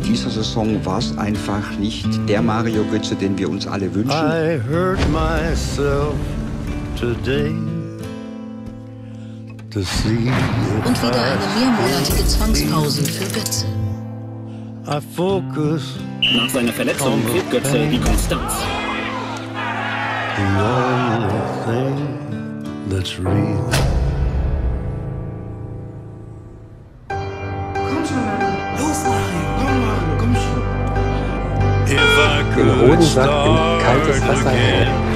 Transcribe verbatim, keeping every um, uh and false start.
dieser Saison war es einfach nicht der Mario Götze, den wir uns alle wünschen. I hurt myself today to see Und wieder eine mehrmonatige Zwangspause für Götze. I focus. Nach seiner Verletzung fehlt Götze die Konstanz. The only thing that's real. Komm schon, Mario. Los, Mario. Komm, Mario. Komm schon. If I Den roten could Sack in kaltes start Wasser again. rein.